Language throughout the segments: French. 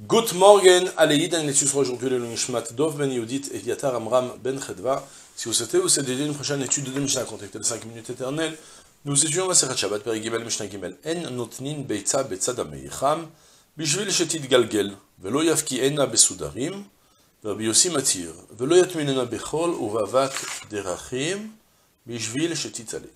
Good morning, Aleïd, on étudiera aujourd'hui le Nishmat Dov Ben Yudit et Yatar Amram Ben Chedva. Si vous souhaitez vous aider une prochaine étude de Mishnah, contactez les 5 minutes éternelles. Nous étudions la Sechet Shabbat, Peri Gimel, Mishnah Gimel. En notnin beitza betzad ameicham, bishvil shetit galgel, velo yafki ena besudarim, Rabbi Yossi matir, velo yatminena bechol uvavak derachim, bishvil shetit ale.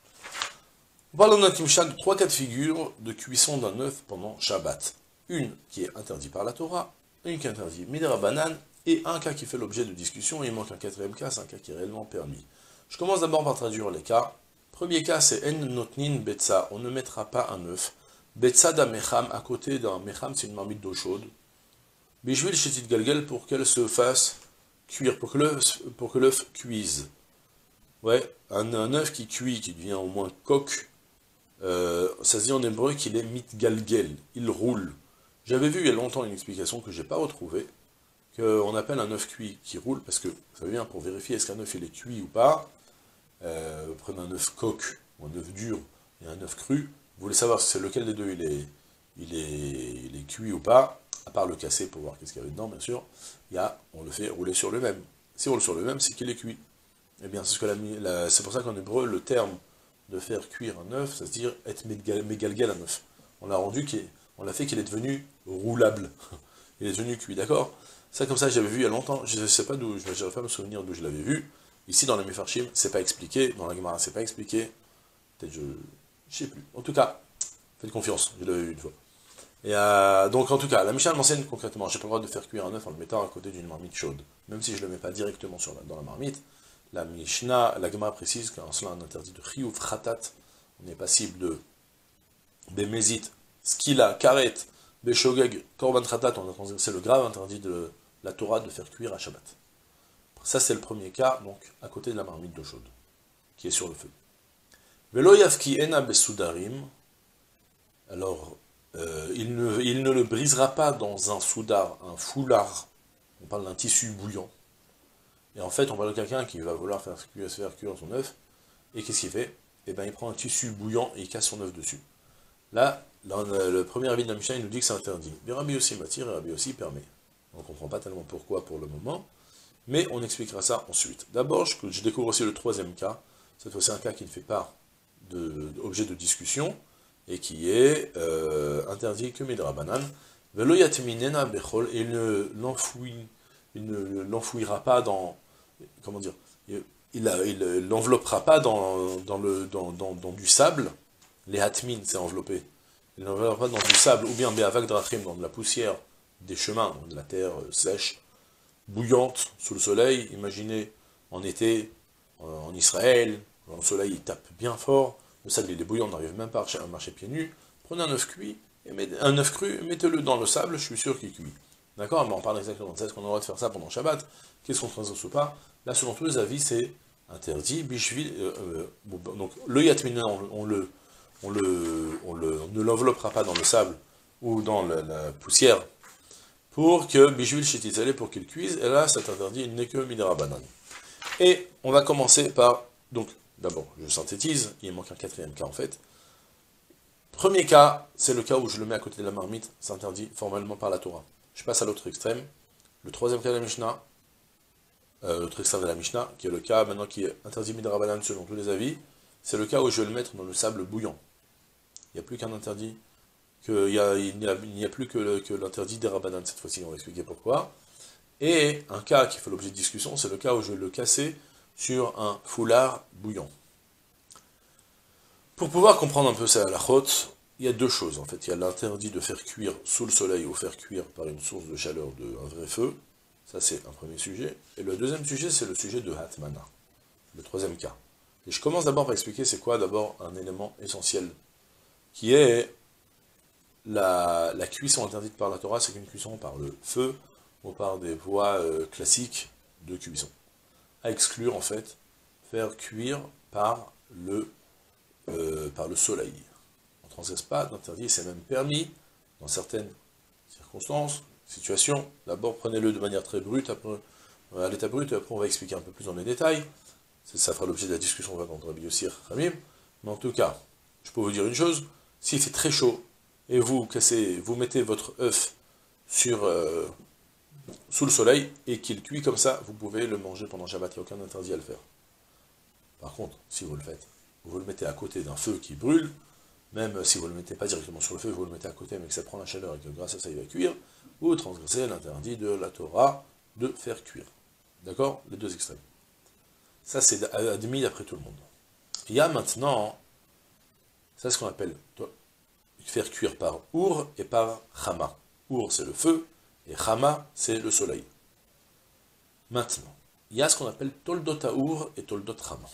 On parle dans notre Mishnah de 3 cas de figure de cuisson d'un œuf pendant Shabbat. Une qui est interdite par la Torah, une qui est interdite Midrabanan, et un cas qui fait l'objet de discussion, et il manque un quatrième cas, c'est un cas qui est réellement permis. Je commence d'abord par traduire les cas. Premier cas, c'est En notnin betza, on ne mettra pas un œuf. Betza da mecham, à côté d'un mecham, c'est une marmite d'eau chaude. Bishvil shetit galgel, pour qu'elle se fasse cuire, pour que l'œuf cuise. Ouais, un œuf qui cuit, qui devient au moins coq, ça se dit en hébreu qu'il est mitgalgel, il roule. J'avais vu il y a longtemps une explication que je n'ai pas retrouvée, qu'on appelle un œuf cuit qui roule, parce que, ça veut bien, pour vérifier est-ce qu'un œuf il est cuit ou pas, vous prenez un œuf coq, ou un œuf dur, et un œuf cru, vous voulez savoir si c'est lequel des deux il est cuit ou pas, à part le casser pour voir qu'est-ce qu'il y avait dedans, bien sûr, on le fait rouler sur le même. Si on roule sur le même, c'est qu'il est cuit. Eh bien, c'est pour ça qu'en hébreu, le terme de faire cuire un œuf, ça se dit être mégalgal un œuf. On l'a fait qu'il est devenu roulable. Il est devenu cuit, d'accord? Ça, comme ça, j'avais vu il y a longtemps, je ne sais pas d'où, je n'arrive pas à me souvenir d'où je l'avais vu. Ici, dans la Mefarshim, c'est pas expliqué, dans la Gemara, c'est pas expliqué. Peut-être je sais plus. En tout cas, faites confiance, je l'avais vu une fois. Et donc, en tout cas, la Mishnah m'enseigne concrètement, j'ai pas le droit de faire cuire un œuf en le mettant à côté d'une marmite chaude. Même si je ne le mets pas directement dans la marmite, la Mishnah, la Gemara précise qu'en cela, un interdit de chiyuv khatat, on est passible de bémézit, skila, karet, beshogeg, korban khatat, c'est le grave interdit de la Torah de faire cuire à Shabbat. Ça, c'est le premier cas, donc, à côté de la marmite d'eau chaude, qui est sur le feu. Velo yafki ena besudarim, alors, il ne le brisera pas dans un soudar, un foulard, on parle d'un tissu bouillant. Et en fait, on parle de quelqu'un qui va vouloir faire cuire son œuf, et qu'est-ce qu'il fait? Eh bien, il prend un tissu bouillant et il casse son œuf dessus. Là, le premier avis de la Mishnah, il nous dit que c'est interdit. Mais Rabbi Yossi m'attire et Rabbi Yossi permet. On ne comprend pas tellement pourquoi pour le moment, mais on expliquera ça ensuite. D'abord, je découvre aussi le troisième cas. Cette fois, c'est un cas qui ne fait pas d'objet de discussion, et qui est interdit que Midrabanan. Velo yatminena bechol, et il ne l'enfouira pas dans, comment dire, il l'enveloppera pas dans du sable, les hatmin, c'est enveloppé, il l'enveloppera pas dans du sable, ou bien be'avak drachim, dans de la poussière des chemins, de la terre sèche, bouillante, sous le soleil. Imaginez, en été, en Israël, quand le soleil il tape bien fort, le sable il est bouillant, on n'arrive même pas à marcher pieds nus, prenez un œuf cuit, un œuf cru, mettez-le dans le sable, je suis sûr qu'il cuit. D'accord? Mais on parle exactement de ça. Est-ce qu'on a le droit de faire ça pendant Shabbat? Qu'est-ce qu'on transgresse ou pas? Là, selon tous les avis, c'est interdit. Bishvil, donc, le yatmina, on ne l'enveloppera pas dans le sable ou dans la poussière pour que Bishvil shetit, pour qu'il cuise. Et là, cet interdit, il n'est que midrabanan. Et on va commencer par, donc, d'abord, je synthétise, il manque un quatrième cas en fait. Premier cas, c'est le cas où je le mets à côté de la marmite, c'est interdit formellement par la Torah. Je passe à l'autre extrême. Le troisième cas de la Mishnah, l'autre extrême de la Mishnah, qui est le cas maintenant qui est interdit midrabanan selon tous les avis, c'est le cas où je vais le mettre dans le sable bouillant. Il n'y a plus qu'un interdit, il n'y a plus que l'interdit des rabanan cette fois-ci, on va expliquer pourquoi. Et un cas qui fait l'objet de discussion, c'est le cas où je vais le casser sur un foulard bouillant. Pour pouvoir comprendre un peu ça à la chôte, il y a deux choses en fait. Il y a l'interdit de faire cuire sous le soleil ou faire cuire par une source de chaleur d'un vrai feu. Ça c'est un premier sujet. Et le deuxième sujet c'est le sujet de Hatmana. Le troisième cas. Et je commence d'abord par expliquer c'est quoi d'abord un élément essentiel. Qui est la cuisson interdite par la Torah, c'est qu'une cuisson par le feu ou par des voies classiques de cuisson. À exclure en fait, faire cuire par le soleil. On ne transgresse pas d'interdit, c'est même permis dans certaines circonstances, situations. D'abord, prenez-le de manière très brute, après, à l'état brut, et après on va expliquer un peu plus dans les détails. Ça fera l'objet de la discussion entre Rabbi Yossi et Khamim. Mais en tout cas, je peux vous dire une chose, s'il fait très chaud, et vous mettez votre œuf sous le soleil et qu'il cuit comme ça, vous pouvez le manger pendant Shabbat, il n'y a aucun interdit à le faire. Par contre, si vous le faites, vous le mettez à côté d'un feu qui brûle, même si vous ne le mettez pas directement sur le feu, vous le mettez à côté, mais que ça prend la chaleur et que grâce à ça il va cuire, vous transgressez l'interdit de la Torah de faire cuire. D'accord? Les deux extrêmes. Ça, c'est admis d'après tout le monde. Il y a maintenant, ça c'est ce qu'on appelle faire cuire par Our et par Chama. Our, c'est le feu, et Chama, c'est le soleil. Maintenant, il y a ce qu'on appelle Toldot Our et Toldot Chama.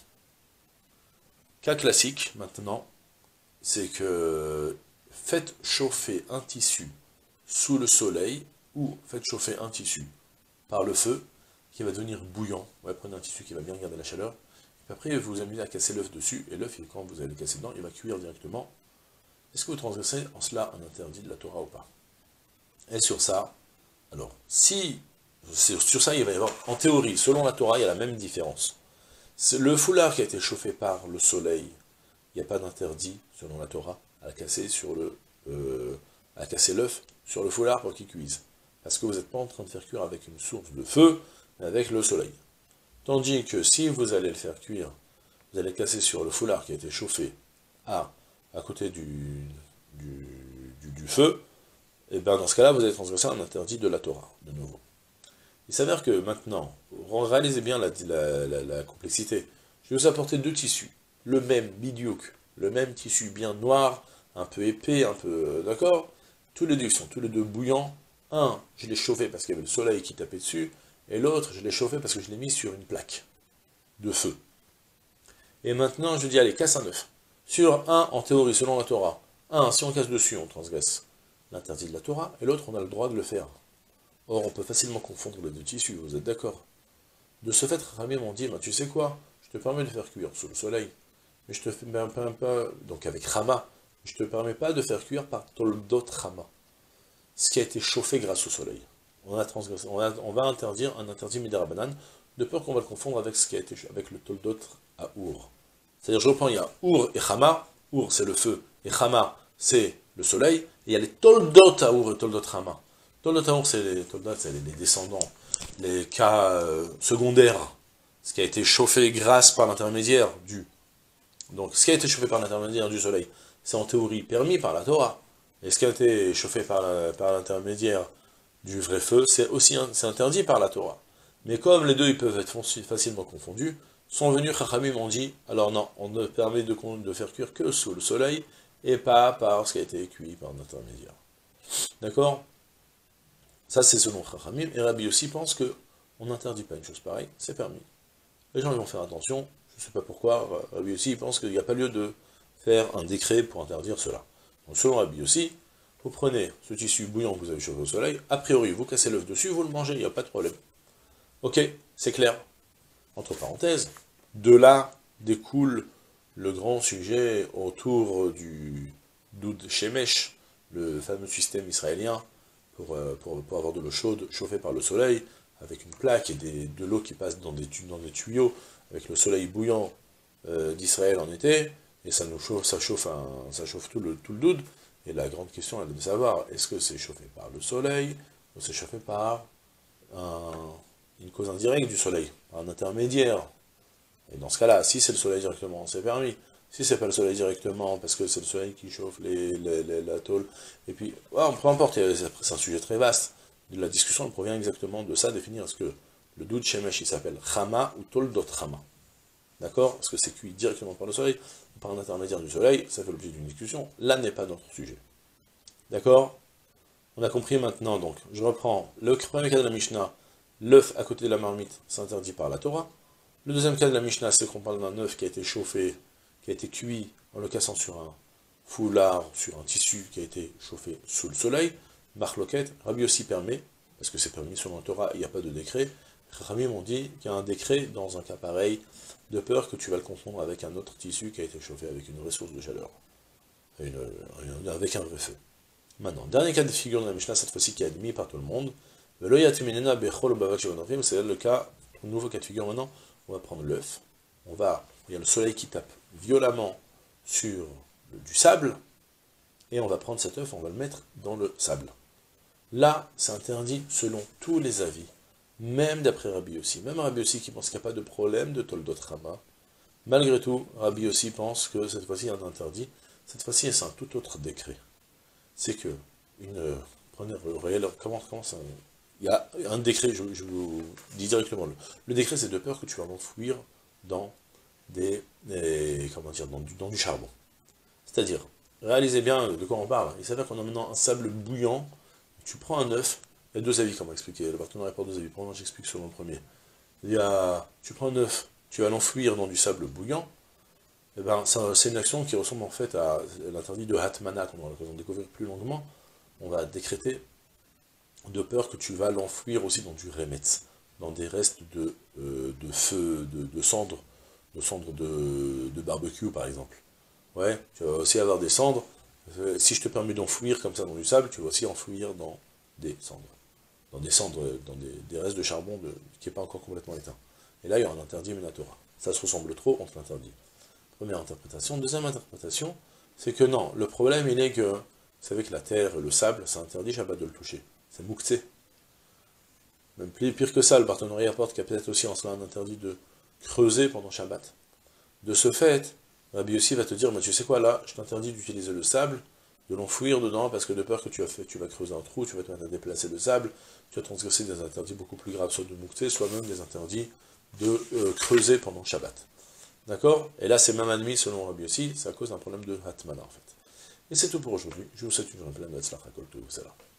Cas classique, maintenant, c'est que faites chauffer un tissu sous le soleil, ou faites chauffer un tissu par le feu, qui va devenir bouillant. Ouais, prenez un tissu qui va bien garder la chaleur, et puis après vous vous amusez à casser l'œuf dessus, et l'œuf, quand vous allez le casser dedans, il va cuire directement. Est-ce que vous transgressez en cela un interdit de la Torah ou pas? Et sur ça, alors, si, sur ça, il va y avoir, en théorie, selon la Torah, il y a la même différence. Le foulard qui a été chauffé par le soleil, il n'y a pas d'interdit, selon la Torah, à casser à casser l'œuf sur le foulard pour qu'il cuise. Parce que vous n'êtes pas en train de faire cuire avec une source de feu, mais avec le soleil. Tandis que si vous allez le faire cuire, vous allez casser sur le foulard qui a été chauffé à côté du feu, et bien dans ce cas-là, vous allez transgresser un interdit de la Torah, de nouveau. Il s'avère que maintenant, réalisez bien la complexité. Je vais vous apporter deux tissus, le même bidiouk, le même tissu bien noir, un peu épais, un peu, d'accord? Tous les deux sont tous les deux bouillants. Un, je l'ai chauffé parce qu'il y avait le soleil qui tapait dessus, et l'autre, je l'ai chauffé parce que je l'ai mis sur une plaque de feu. Et maintenant, je dis, allez, casse un œuf. Sur un, en théorie, selon la Torah, un, si on casse dessus, on transgresse l'interdit de la Torah, et l'autre, on a le droit de le faire. Or, on peut facilement confondre les deux tissus, vous êtes d'accord? De ce fait, Rami m'ont dit, bah, tu sais quoi, je te permets de faire cuire sous le soleil, mais je te permets pas, donc avec Rama, je te permets pas de faire cuire par Toldot Rama, ce qui a été chauffé grâce au soleil. On va interdire un interdit Midarabanan, de peur qu'on va le confondre avec ce qui a été avec le Toldot à Our. C'est-à-dire, je reprends, il y a Our et Chama, Our c'est le feu, et Chama c'est le soleil, et il y a les Toldot à Our et Toldot Chama. Toldot à Our, c'est les descendants, les cas secondaires, ce qui a été chauffé grâce par l'intermédiaire du. Donc, ce qui a été chauffé par l'intermédiaire du soleil, c'est en théorie permis par la Torah, et ce qui a été chauffé par l'intermédiaire du vrai feu, c'est aussi c'est interdit par la Torah. Mais comme les deux ils peuvent être facilement confondus, sont venus Chachamim ont dit, alors non, on ne permet de faire cuire que sous le soleil, et pas par ce qui a été cuit par l'intermédiaire. D'accord? Ça c'est selon Chachamim, et Rabbi aussi pense que on n'interdit pas une chose pareille, c'est permis. Les gens ils vont faire attention, je ne sais pas pourquoi, Rabbi aussi pense qu'il n'y a pas lieu de faire un décret pour interdire cela. Donc selon Rabbi aussi, vous prenez ce tissu bouillant que vous avez chauffé au soleil, a priori vous cassez l'œuf dessus, vous le mangez, il n'y a pas de problème. Ok, c'est clair. Entre parenthèses, de là découle le grand sujet autour du Doud Shemesh, le fameux système israélien pour avoir de l'eau chaude chauffée par le soleil, avec une plaque et de l'eau qui passe dans des tuyaux, avec le soleil bouillant d'Israël en été, et ça chauffe tout le Doud. Et la grande question elle est de savoir, est-ce que c'est chauffé par le soleil, ou c'est chauffé par une cause indirecte du soleil, par un intermédiaire. Et dans ce cas-là, si c'est le soleil directement, c'est permis. Si c'est pas le soleil directement, parce que c'est le soleil qui chauffe la tôle, et puis, peu importe, c'est un sujet très vaste. La discussion elle provient exactement de ça, définir est-ce que le doud shemesh il s'appelle Chama ou Toldot Chama. D'accord? Est-ce que c'est cuit directement par le soleil, ou par un intermédiaire du soleil? Ça fait l'objet d'une discussion. Là n'est pas notre sujet. D'accord? On a compris maintenant, donc, je reprends le premier cas de la Mishnah, l'œuf à côté de la marmite, c'est interdit par la Torah. Le deuxième cas de la Mishnah, c'est qu'on parle d'un œuf qui a été chauffé, qui a été cuit en le cassant sur un foulard, sur un tissu qui a été chauffé sous le soleil. Marloquette, Rabbi aussi permet, parce que c'est permis selon la Torah, il n'y a pas de décret. Rabbi m'ont dit qu'il y a un décret dans un cas pareil, de peur que tu vas le confondre avec un autre tissu qui a été chauffé avec une ressource de chaleur, avec un vrai feu. Maintenant, dernier cas de figure de la Mishnah, cette fois-ci qui est admis par tout le monde. C'est le cas, un nouveau cas de figure maintenant. On va prendre l'œuf, il y a le soleil qui tape violemment sur du sable, et on va prendre cet œuf, on va le mettre dans le sable. Là, c'est interdit selon tous les avis, même d'après Rabbi Yossi. Même Rabbi Yossi qui pense qu'il n'y a pas de problème de Toldot Rama. Malgré tout, Rabbi Yossi pense que cette fois-ci, il y a un interdit. Cette fois-ci, c'est un tout autre décret. C'est que, prenez, regardez, comment ça... Il y a un décret, je vous dis directement. Le décret, c'est de peur que tu vas l'enfouir dans dans du charbon. C'est-à-dire, réalisez bien de quoi on parle. Il s'avère qu'on a maintenant un sable bouillant. Tu prends un œuf, il y a deux avis, comment expliquer. Le partenariat par deux avis. Pour moi, j'explique selon le premier. Tu prends un œuf, tu vas l'enfouir dans du sable bouillant. Eh ben, c'est une action qui ressemble en fait à l'interdit de Hatmana, qu'on aura l'occasion de découvrir plus longuement. On va décréter de peur que tu vas l'enfouir aussi dans du remetz, dans des restes de feu, de cendres, de barbecue par exemple. Ouais, tu vas aussi avoir des cendres. Si je te permets d'enfouir comme ça dans du sable, tu vas aussi enfouir dans des cendres. Dans des restes de charbon qui n'est pas encore complètement éteint. Et là, il y aura un interdit Minatora. Ça se ressemble trop, on te l'interdit. Première interprétation. Deuxième interprétation, c'est que non, le problème il est que, vous savez que la terre, le sable, c'est interdit Shabbat de le toucher. C'est mouktsé. Même pire que ça, le partenariat apporte qu'il y a peut-être aussi en cela un interdit de creuser pendant Shabbat. De ce fait, Rabbi Yossi va te dire, mais tu sais quoi, là, je t'interdis d'utiliser le sable, de l'enfouir dedans, parce que de peur que tu vas creuser un trou, tu vas te mettre à déplacer le sable, tu vas transgresser des interdits beaucoup plus graves, soit de mouktsé, soit même des interdits de creuser pendant Shabbat. D'accord? Et là, c'est même admis, selon Rabbi Yossi, c'est à cause d'un problème de Hatmana, en fait. Et c'est tout pour aujourd'hui. Je vous souhaite une journée pleine de Tzlach HaKol Tov.